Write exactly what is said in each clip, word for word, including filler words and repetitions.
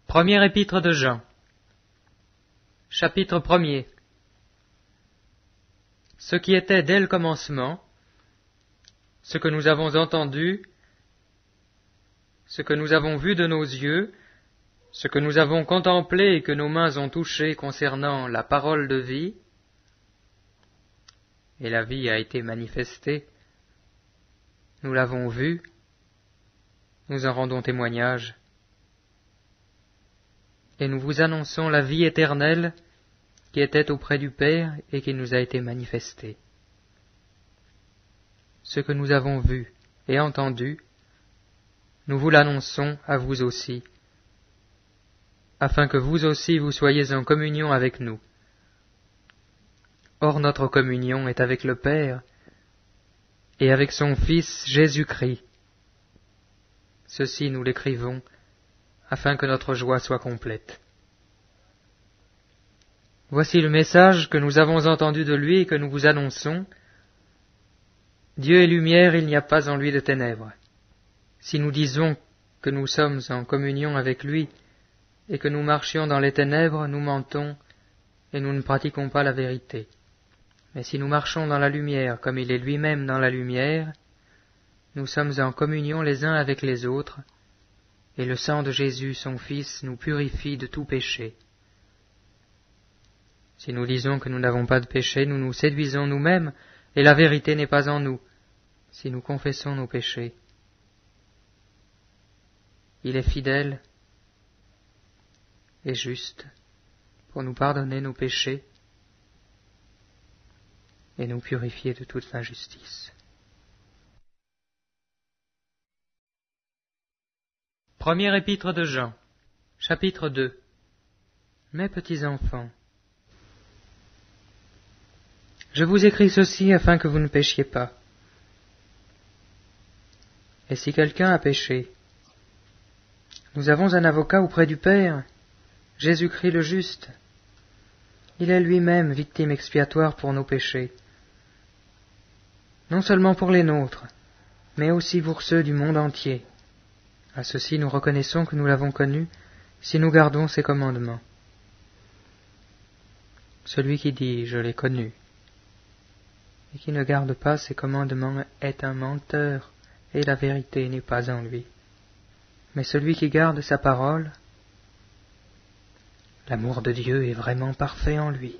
Première épître de Jean. Chapitre premier. Ce qui était dès le commencement, ce que nous avons entendu, ce que nous avons vu de nos yeux, ce que nous avons contemplé et que nos mains ont touché concernant la parole de vie, et la vie a été manifestée, nous l'avons vue, nous en rendons témoignage, et nous vous annonçons la vie éternelle qui était auprès du Père et qui nous a été manifestée. Ce que nous avons vu et entendu, nous vous l'annonçons à vous aussi, afin que vous aussi vous soyez en communion avec nous. Or notre communion est avec le Père et avec son Fils Jésus-Christ. Ceci nous l'écrivons, afin que notre joie soit complète. Voici le message que nous avons entendu de lui et que nous vous annonçons. Dieu est lumière, il n'y a pas en lui de ténèbres. Si nous disons que nous sommes en communion avec lui et que nous marchions dans les ténèbres, nous mentons et nous ne pratiquons pas la vérité. Mais si nous marchons dans la lumière comme il est lui-même dans la lumière, nous sommes en communion les uns avec les autres, et le sang de Jésus, son Fils, nous purifie de tout péché. Si nous disons que nous n'avons pas de péché, nous nous séduisons nous-mêmes, et la vérité n'est pas en nous, si nous confessons nos péchés. Il est fidèle et juste pour nous pardonner nos péchés et nous purifier de toute injustice. Première épître de Jean, chapitre deux. Mes petits enfants, je vous écris ceci afin que vous ne péchiez pas. Et si quelqu'un a péché, nous avons un avocat auprès du Père, Jésus-Christ le juste. Il est lui-même victime expiatoire pour nos péchés, non seulement pour les nôtres, mais aussi pour ceux du monde entier. À ceci nous reconnaissons que nous l'avons connu, si nous gardons ses commandements. Celui qui dit « je l'ai connu » et qui ne garde pas ses commandements est un menteur, et la vérité n'est pas en lui. Mais celui qui garde sa parole, l'amour de Dieu est vraiment parfait en lui.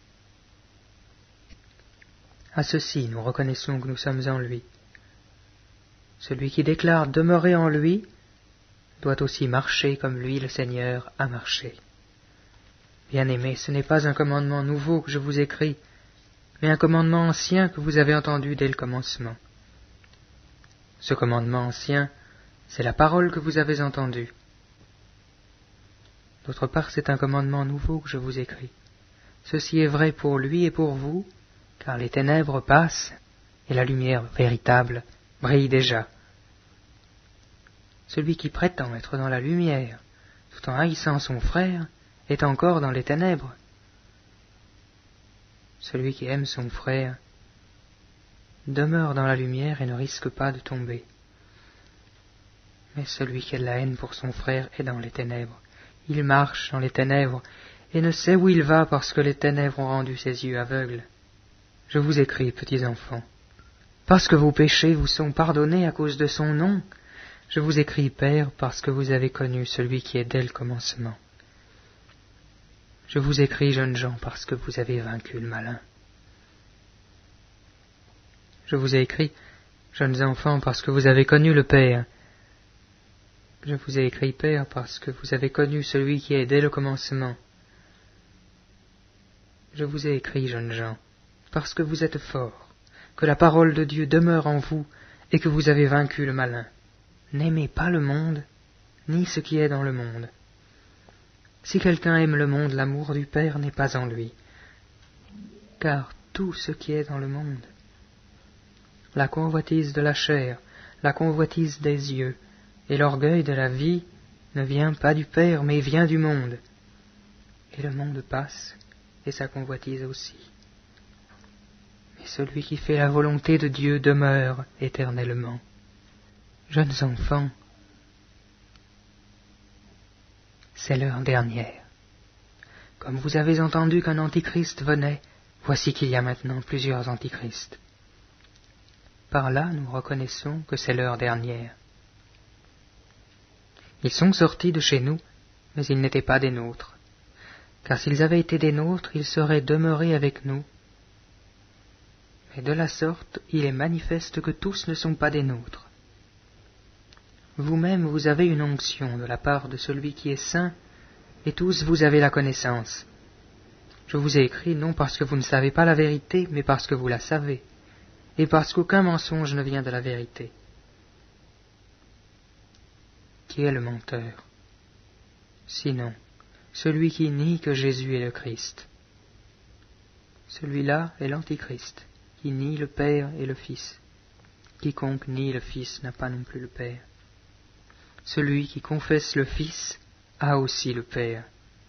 À ceci nous reconnaissons que nous sommes en lui. Celui qui déclare demeurer en lui doit aussi marcher comme lui, le Seigneur, a marché. Bien-aimés, ce n'est pas un commandement nouveau que je vous écris, mais un commandement ancien que vous avez entendu dès le commencement. Ce commandement ancien, c'est la parole que vous avez entendue. D'autre part, c'est un commandement nouveau que je vous écris. Ceci est vrai pour lui et pour vous, car les ténèbres passent et la lumière véritable brille déjà. Celui qui prétend être dans la lumière, tout en haïssant son frère, est encore dans les ténèbres. Celui qui aime son frère demeure dans la lumière et ne risque pas de tomber. Mais celui qui a de la haine pour son frère est dans les ténèbres. Il marche dans les ténèbres et ne sait où il va parce que les ténèbres ont rendu ses yeux aveugles. Je vous écris, petits enfants, parce que vos péchés vous sont pardonnés à cause de son nom. Je vous écris, Père, parce que vous avez connu celui qui est dès le commencement. Je vous écris, jeunes gens, parce que vous avez vaincu le malin. Je vous ai écrit, jeunes enfants, parce que vous avez connu le Père. Je vous ai écrit, Père, parce que vous avez connu celui qui est dès le commencement. Je vous ai écrit, jeunes gens, parce que vous êtes forts, que la parole de Dieu demeure en vous et que vous avez vaincu le malin. N'aimez pas le monde, ni ce qui est dans le monde. Si quelqu'un aime le monde, l'amour du Père n'est pas en lui. Car tout ce qui est dans le monde, la convoitise de la chair, la convoitise des yeux et l'orgueil de la vie ne vient pas du Père, mais vient du monde. Et le monde passe, et sa convoitise aussi. Mais celui qui fait la volonté de Dieu demeure éternellement. Jeunes enfants, c'est l'heure dernière. Comme vous avez entendu qu'un antichrist venait, voici qu'il y a maintenant plusieurs antichrists. Par là, nous reconnaissons que c'est l'heure dernière. Ils sont sortis de chez nous, mais ils n'étaient pas des nôtres. Car s'ils avaient été des nôtres, ils seraient demeurés avec nous. Mais de la sorte, il est manifeste que tous ne sont pas des nôtres. Vous-même, vous avez une onction de la part de celui qui est saint, et tous vous avez la connaissance. Je vous ai écrit non parce que vous ne savez pas la vérité, mais parce que vous la savez, et parce qu'aucun mensonge ne vient de la vérité. Qui est le menteur? Sinon, celui qui nie que Jésus est le Christ. Celui-là est l'Antichrist, qui nie le Père et le Fils. Quiconque nie le Fils n'a pas non plus le Père. Celui qui confesse le Fils a aussi le Père.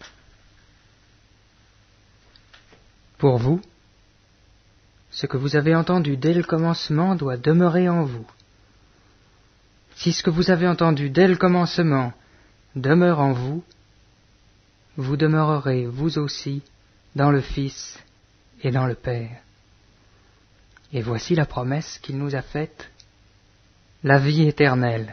Pour vous, ce que vous avez entendu dès le commencement doit demeurer en vous. Si ce que vous avez entendu dès le commencement demeure en vous, vous demeurerez, vous aussi, dans le Fils et dans le Père. Et voici la promesse qu'il nous a faite, la vie éternelle.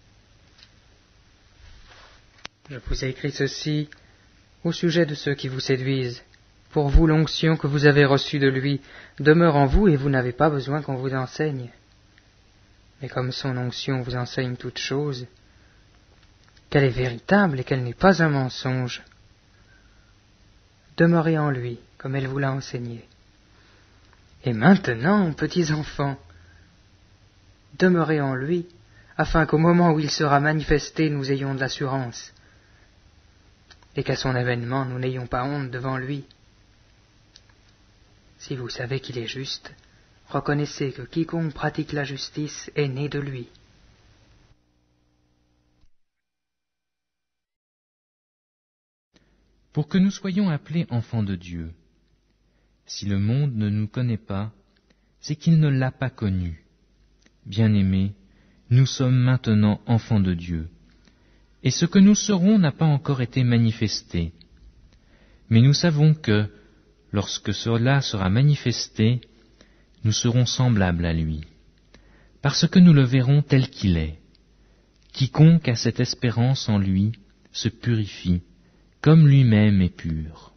Je vous ai écrit ceci au sujet de ceux qui vous séduisent. Pour vous, l'onction que vous avez reçue de lui demeure en vous et vous n'avez pas besoin qu'on vous enseigne. Mais comme son onction vous enseigne toutes choses, qu'elle est véritable et qu'elle n'est pas un mensonge, demeurez en lui comme elle vous l'a enseigné. Et maintenant, petits enfants, demeurez en lui, afin qu'au moment où il sera manifesté, nous ayons de l'assurance, et qu'à son avènement, nous n'ayons pas honte devant lui. Si vous savez qu'il est juste, reconnaissez que quiconque pratique la justice est né de lui. Pour que nous soyons appelés enfants de Dieu. Si le monde ne nous connaît pas, c'est qu'il ne l'a pas connu. Bien-aimés, nous sommes maintenant enfants de Dieu, et ce que nous serons n'a pas encore été manifesté. Mais nous savons que, lorsque cela sera manifesté, nous serons semblables à lui, parce que nous le verrons tel qu'il est. Quiconque a cette espérance en lui se purifie, comme lui-même est pur.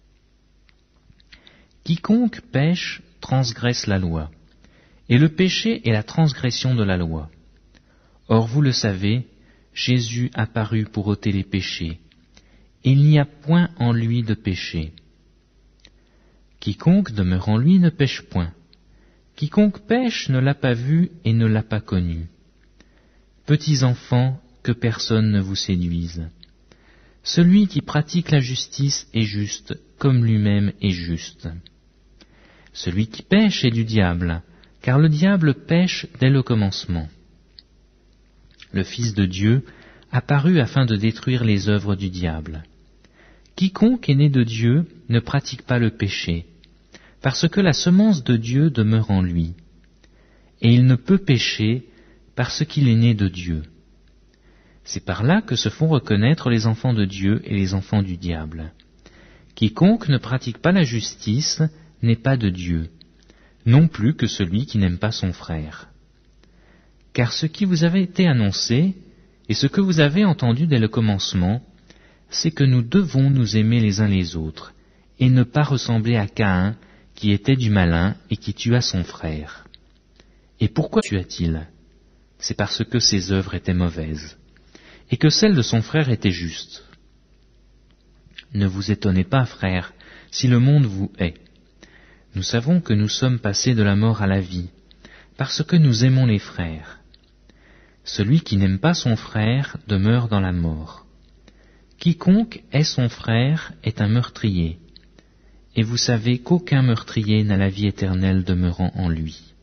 Quiconque pêche transgresse la loi, et le péché est la transgression de la loi. Or vous le savez, Jésus apparut pour ôter les péchés, et il n'y a point en lui de péché. Quiconque demeure en lui ne pêche point. Quiconque pêche ne l'a pas vu et ne l'a pas connu. Petits enfants, que personne ne vous séduise. Celui qui pratique la justice est juste, comme lui-même est juste. Celui qui pêche est du diable, car le diable pêche dès le commencement. Le Fils de Dieu apparut afin de détruire les œuvres du diable. Quiconque est né de Dieu ne pratique pas le péché, parce que la semence de Dieu demeure en lui, et il ne peut pécher parce qu'il est né de Dieu. C'est par là que se font reconnaître les enfants de Dieu et les enfants du diable. Quiconque ne pratique pas la justice n'est pas de Dieu, non plus que celui qui n'aime pas son frère. Car ce qui vous avait été annoncé, et ce que vous avez entendu dès le commencement, c'est que nous devons nous aimer les uns les autres, et ne pas ressembler à Caïn, qui était du malin et qui tua son frère. Et pourquoi tua-t-il? C'est parce que ses œuvres étaient mauvaises, et que celles de son frère étaient justes. Ne vous étonnez pas, frères, si le monde vous hait. Nous savons que nous sommes passés de la mort à la vie, parce que nous aimons les frères. Celui qui n'aime pas son frère demeure dans la mort. Quiconque est son frère est un meurtrier, et vous savez qu'aucun meurtrier n'a la vie éternelle demeurant en lui.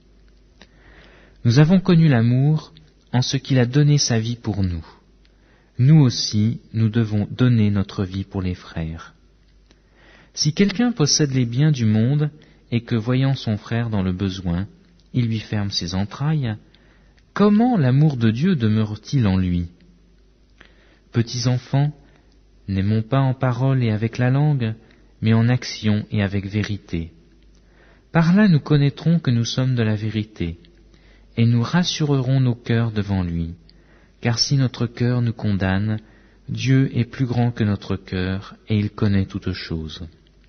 Nous avons connu l'amour en ce qu'il a donné sa vie pour nous. Nous aussi, nous devons donner notre vie pour les frères. Si quelqu'un possède les biens du monde et que, voyant son frère dans le besoin, il lui ferme ses entrailles, comment l'amour de Dieu demeure-t-il en lui? Petits enfants, N'aimons pas en parole et avec la langue, mais en action et avec vérité. Par là nous connaîtrons que nous sommes de la vérité, et nous rassurerons nos cœurs devant lui, car si notre cœur nous condamne, Dieu est plus grand que notre cœur, et il connaît toutes choses.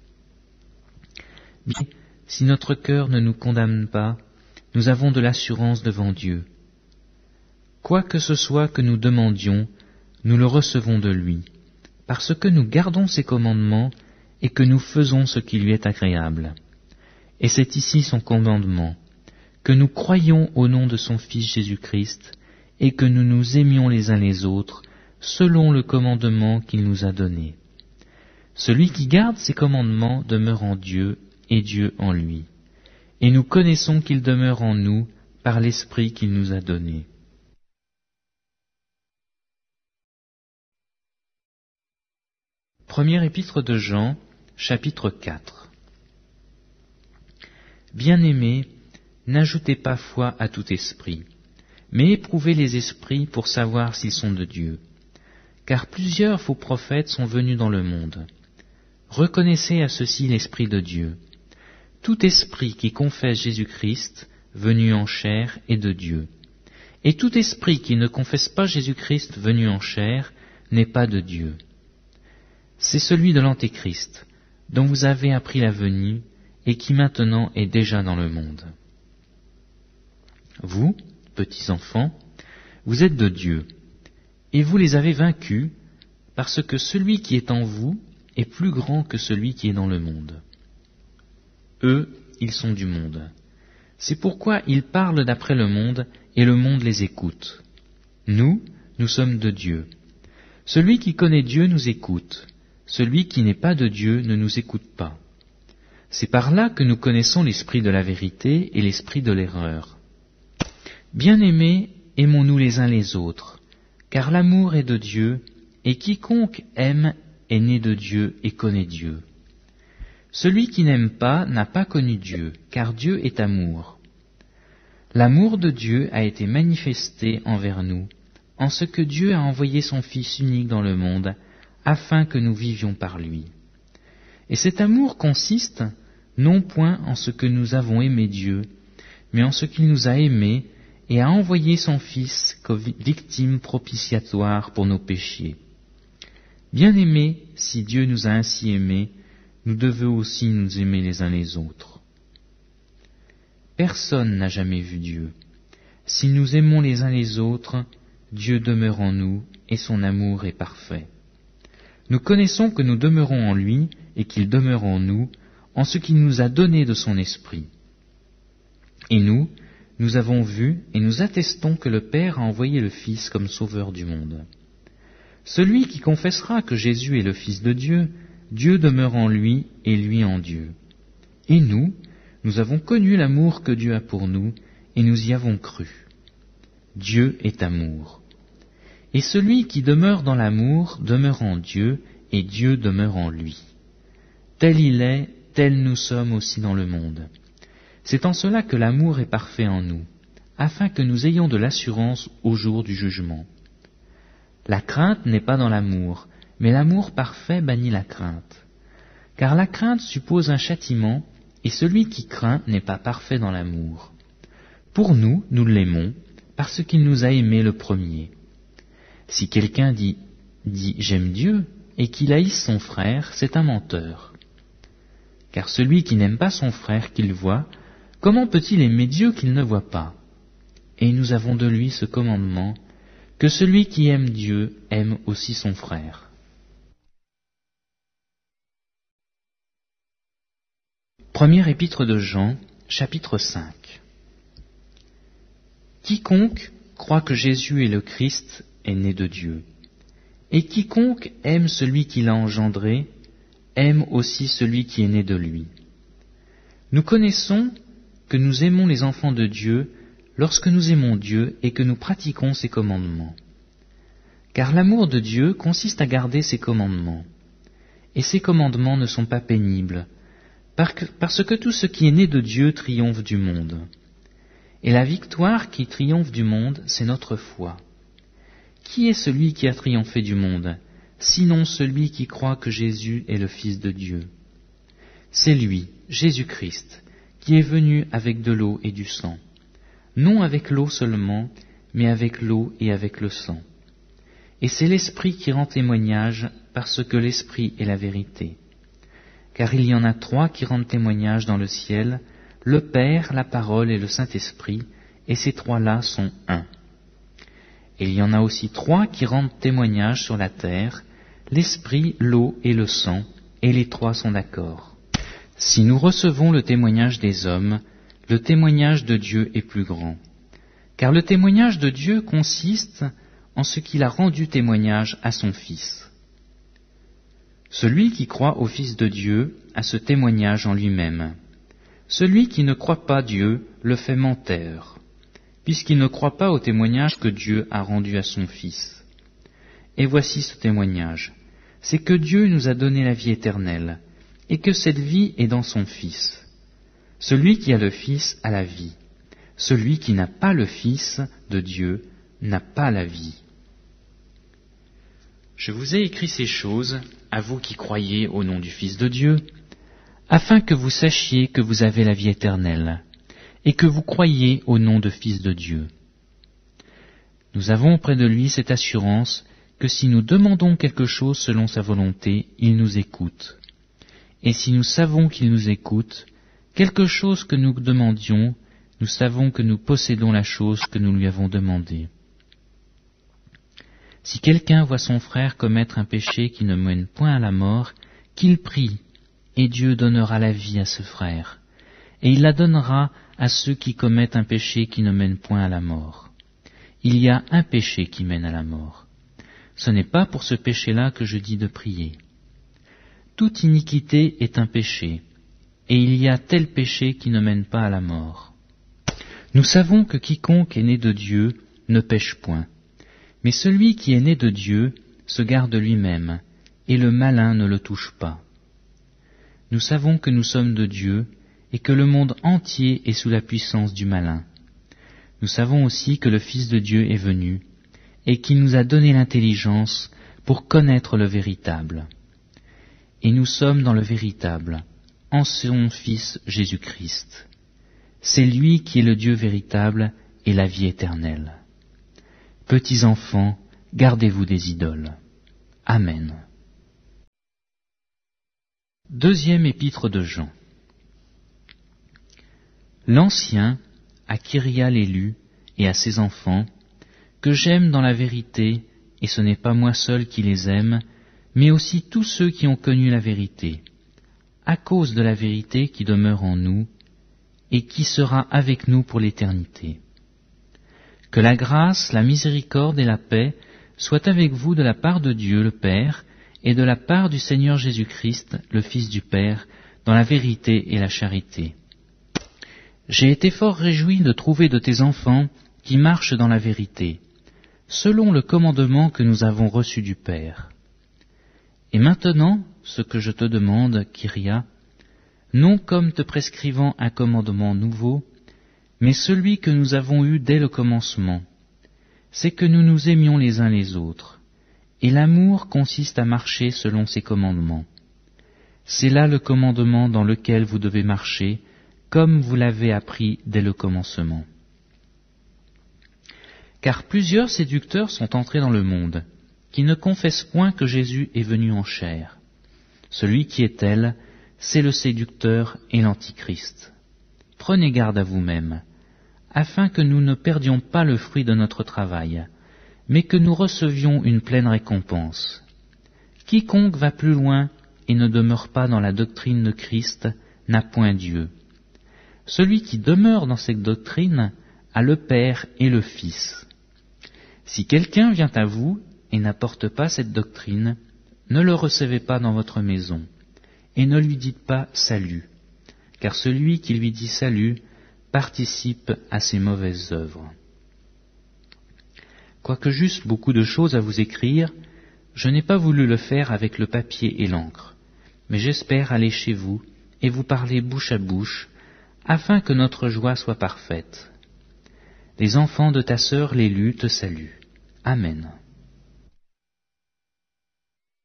Bien, si notre cœur ne nous condamne pas, nous avons de l'assurance devant Dieu. Quoi que ce soit que nous demandions, nous le recevons de lui, parce que nous gardons ses commandements et que nous faisons ce qui lui est agréable. Et c'est ici son commandement, que nous croyions au nom de son Fils Jésus-Christ et que nous nous aimions les uns les autres selon le commandement qu'il nous a donné. Celui qui garde ses commandements demeure en Dieu et Dieu en lui. Et nous connaissons qu'il demeure en nous par l'Esprit qu'il nous a donné. Première épître de Jean, chapitre quatre. Bien-aimés, n'ajoutez pas foi à tout esprit, mais éprouvez les esprits pour savoir s'ils sont de Dieu. Car plusieurs faux prophètes sont venus dans le monde. Reconnaissez à ceci l'Esprit de Dieu. Tout esprit qui confesse Jésus-Christ, venu en chair, est de Dieu. Et tout esprit qui ne confesse pas Jésus-Christ venu en chair n'est pas de Dieu. C'est celui de l'Antéchrist, dont vous avez appris la venue, et qui maintenant est déjà dans le monde. Vous, petits enfants, vous êtes de Dieu, et vous les avez vaincus, parce que celui qui est en vous est plus grand que celui qui est dans le monde. Eux, ils sont du monde. C'est pourquoi ils parlent d'après le monde, et le monde les écoute. Nous, nous sommes de Dieu. Celui qui connaît Dieu nous écoute. Celui qui n'est pas de Dieu ne nous écoute pas. C'est par là que nous connaissons l'esprit de la vérité et l'esprit de l'erreur. Bien-aimés, aimons-nous les uns les autres, car l'amour est de Dieu, et quiconque aime est né de Dieu et connaît Dieu. Celui qui n'aime pas n'a pas connu Dieu, car Dieu est amour. L'amour de Dieu a été manifesté envers nous, en ce que Dieu a envoyé son Fils unique dans le monde, afin que nous vivions par lui. Et cet amour consiste non point en ce que nous avons aimé Dieu, mais en ce qu'il nous a aimés et a envoyé son Fils comme victime propitiatoire pour nos péchés. Bien-aimés, si Dieu nous a ainsi aimés, nous devons aussi nous aimer les uns les autres. Personne n'a jamais vu Dieu. Si nous aimons les uns les autres, Dieu demeure en nous et son amour est parfait. Nous connaissons que nous demeurons en lui et qu'il demeure en nous, en ce qu'il nous a donné de son esprit. Et nous, nous avons vu et nous attestons que le Père a envoyé le Fils comme sauveur du monde. Celui qui confessera que Jésus est le Fils de Dieu, Dieu demeure en lui et lui en Dieu. Et nous, nous avons connu l'amour que Dieu a pour nous et nous y avons cru. Dieu est amour. Et celui qui demeure dans l'amour demeure en Dieu, et Dieu demeure en lui. Tel il est, tel nous sommes aussi dans le monde. C'est en cela que l'amour est parfait en nous, afin que nous ayons de l'assurance au jour du jugement. La crainte n'est pas dans l'amour, mais l'amour parfait bannit la crainte. Car la crainte suppose un châtiment, et celui qui craint n'est pas parfait dans l'amour. Pour nous, nous l'aimons, parce qu'il nous a aimés le premier. Si quelqu'un dit, dit « j'aime Dieu » et qu'il haïsse son frère, c'est un menteur. Car celui qui n'aime pas son frère qu'il voit, comment peut-il aimer Dieu qu'il ne voit pas? Et nous avons de lui ce commandement, que celui qui aime Dieu aime aussi son frère. Première épître de Jean, chapitre cinq. Quiconque croit que Jésus est le Christ est né de Dieu. Et quiconque aime celui qui l'a engendré, aime aussi celui qui est né de lui. Nous connaissons que nous aimons les enfants de Dieu lorsque nous aimons Dieu et que nous pratiquons ses commandements. Car l'amour de Dieu consiste à garder ses commandements. Et ses commandements ne sont pas pénibles, parce que tout ce qui est né de Dieu triomphe du monde. Et la victoire qui triomphe du monde, c'est notre foi. Qui est celui qui a triomphé du monde? sinon celui qui croit que Jésus est le Fils de Dieu. C'est lui, Jésus-Christ, qui est venu avec de l'eau et du sang, non avec l'eau seulement, mais avec l'eau et avec le sang. Et c'est l'Esprit qui rend témoignage, parce que l'Esprit est la vérité. Car il y en a trois qui rendent témoignage dans le ciel, le Père, la Parole et le Saint-Esprit, et ces trois-là sont un. Et il y en a aussi trois qui rendent témoignage sur la terre, l'Esprit, l'eau et le sang, et les trois sont d'accord. Si nous recevons le témoignage des hommes, le témoignage de Dieu est plus grand. Car le témoignage de Dieu consiste en ce qu'il a rendu témoignage à son Fils. Celui qui croit au Fils de Dieu a ce témoignage en lui-même. Celui qui ne croit pas Dieu le fait menteur, puisqu'il ne croit pas au témoignage que Dieu a rendu à son Fils. Et voici ce témoignage, c'est que Dieu nous a donné la vie éternelle, et que cette vie est dans son Fils. Celui qui a le Fils a la vie. Celui qui n'a pas le Fils de Dieu n'a pas la vie. Je vous ai écrit ces choses, à vous qui croyez au nom du Fils de Dieu, afin que vous sachiez que vous avez la vie éternelle, et que vous croyiez au nom de Fils de Dieu. Nous avons auprès de lui cette assurance que si nous demandons quelque chose selon sa volonté, il nous écoute. Et si nous savons qu'il nous écoute, quelque chose que nous demandions, nous savons que nous possédons la chose que nous lui avons demandée. Si quelqu'un voit son frère commettre un péché qui ne mène point à la mort, qu'il prie, et Dieu donnera la vie à ce frère, et il la donnera à ceux qui commettent un péché qui ne mène point à la mort. Il y a un péché qui mène à la mort. Ce n'est pas pour ce péché-là que je dis de prier. Toute iniquité est un péché, et il y a tel péché qui ne mène pas à la mort. Nous savons que quiconque est né de Dieu ne pêche point, mais celui qui est né de Dieu se garde lui-même, et le malin ne le touche pas. Nous savons que nous sommes de Dieu, et que le monde entier est sous la puissance du malin. Nous savons aussi que le Fils de Dieu est venu, et qu'il nous a donné l'intelligence pour connaître le véritable. Et nous sommes dans le véritable, en son Fils Jésus-Christ. C'est lui qui est le Dieu véritable et la vie éternelle. Petits enfants, gardez-vous des idoles. Amen. Deuxième épître de Jean. L'Ancien, à Kyria l'élu et à ses enfants, que j'aime dans la vérité, et ce n'est pas moi seul qui les aime, mais aussi tous ceux qui ont connu la vérité, à cause de la vérité qui demeure en nous, et qui sera avec nous pour l'éternité. Que la grâce, la miséricorde et la paix soient avec vous de la part de Dieu le Père, et de la part du Seigneur Jésus-Christ, le Fils du Père, dans la vérité et la charité. J'ai été fort réjoui de trouver de tes enfants qui marchent dans la vérité, selon le commandement que nous avons reçu du Père. Et maintenant, ce que je te demande, Kyria, non comme te prescrivant un commandement nouveau, mais celui que nous avons eu dès le commencement, c'est que nous nous aimions les uns les autres. Et l'amour consiste à marcher selon ses commandements. C'est là le commandement dans lequel vous devez marcher, comme vous l'avez appris dès le commencement. Car plusieurs séducteurs sont entrés dans le monde, qui ne confessent point que Jésus est venu en chair. Celui qui est tel, c'est le séducteur et l'antichrist. Prenez garde à vous-même, afin que nous ne perdions pas le fruit de notre travail, mais que nous recevions une pleine récompense. Quiconque va plus loin et ne demeure pas dans la doctrine de Christ n'a point Dieu. Celui qui demeure dans cette doctrine a le Père et le Fils. Si quelqu'un vient à vous et n'apporte pas cette doctrine, ne le recevez pas dans votre maison, et ne lui dites pas salut, car celui qui lui dit salut participe à ses mauvaises œuvres. Quoique j'eusse beaucoup de choses à vous écrire, je n'ai pas voulu le faire avec le papier et l'encre, mais j'espère aller chez vous et vous parler bouche à bouche, afin que notre joie soit parfaite. Les enfants de ta sœur l'élue te saluent. Amen.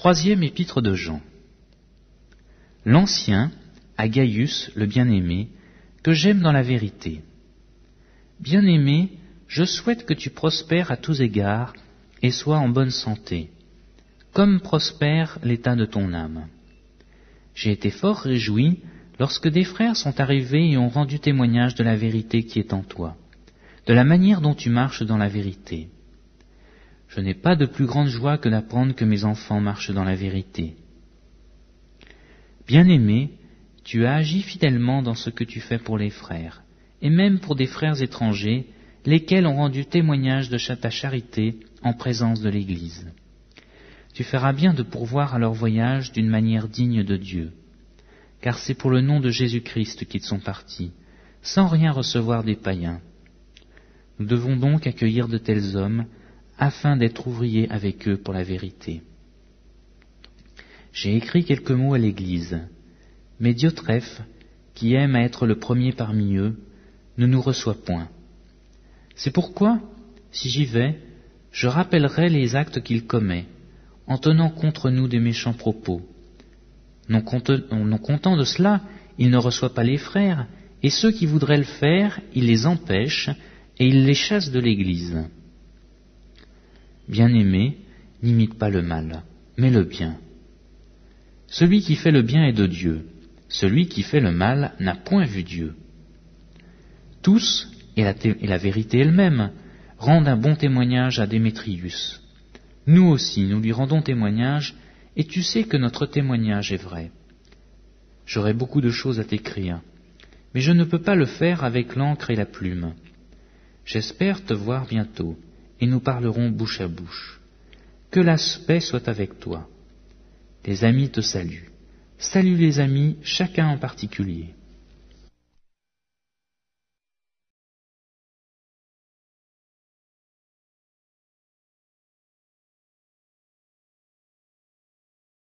Troisième épître de Jean. L'Ancien, à Gaius, le bien-aimé, que j'aime dans la vérité. Bien-aimé, je souhaite que tu prospères à tous égards et sois en bonne santé, comme prospère l'état de ton âme. J'ai été fort réjoui lorsque des frères sont arrivés et ont rendu témoignage de la vérité qui est en toi, de la manière dont tu marches dans la vérité. Je n'ai pas de plus grande joie que d'apprendre que mes enfants marchent dans la vérité. Bien-aimé, tu as agi fidèlement dans ce que tu fais pour les frères, et même pour des frères étrangers, lesquels ont rendu témoignage de ta charité en présence de l'Église. Tu feras bien de pourvoir à leur voyage d'une manière digne de Dieu, car c'est pour le nom de Jésus-Christ qu'ils sont partis, sans rien recevoir des païens. Nous devons donc accueillir de tels hommes, afin d'être ouvriers avec eux pour la vérité. J'ai écrit quelques mots à l'Église, mais Diotrephe, qui aime à être le premier parmi eux, ne nous reçoit point. C'est pourquoi, si j'y vais, je rappellerai les actes qu'il commet, en tenant contre nous des méchants propos. Non, non content de cela, il ne reçoit pas les frères, et ceux qui voudraient le faire, il les empêche, et il les chasse de l'Église. Bien-aimé, n'imite pas le mal, mais le bien. Celui qui fait le bien est de Dieu, celui qui fait le mal n'a point vu Dieu. Tous, et la, et la vérité elle-même, rendent un bon témoignage à Démétrius. Nous aussi, nous lui rendons témoignage, et tu sais que notre témoignage est vrai. J'aurais beaucoup de choses à t'écrire, mais je ne peux pas le faire avec l'encre et la plume. J'espère te voir bientôt, et nous parlerons bouche à bouche. Que la paix soit avec toi. Les amis te saluent. Salue les amis, chacun en particulier.